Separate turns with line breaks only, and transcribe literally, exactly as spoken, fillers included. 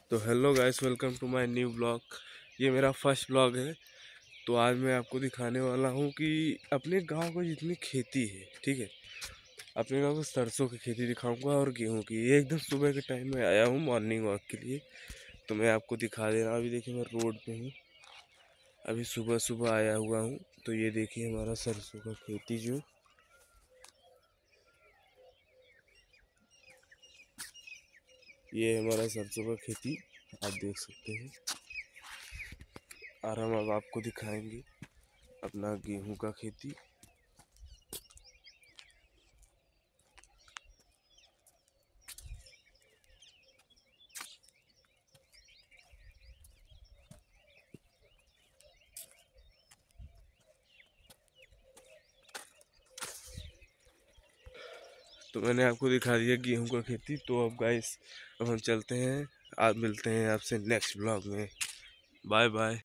तो hello guys, welcome to my new blog. ये मेरा फर्स्ट ब्लॉग है। तो आज मैं आपको दिखाने वाला हूँ कि अपने गांव को जितनी खेती है, ठीक है, अपने गांव को सरसों की खेती दिखाऊंगा और गेहूं की। ये एकदम सुबह के टाइम में आया हूँ मॉर्निंग वॉक के लिए। तो मैं आपको दिखा दे रहा हूँ। अभी देखिए मैं रोड पे हूँ, अभी सुबह सुबह आया हुआ हूँ। तो ये देखिए हमारा सरसों का खेती, जो ये है हमारा सरसों का खेती, आप देख सकते हैं। और हम अब आपको दिखाएंगे अपना गेहूं का खेती। तो मैंने आपको दिखा दिया गेहूं का खेती। तो अब गाइस, अब हम चलते हैं। आप मिलते हैं आपसे नेक्स्ट ब्लॉग में। Bye bye.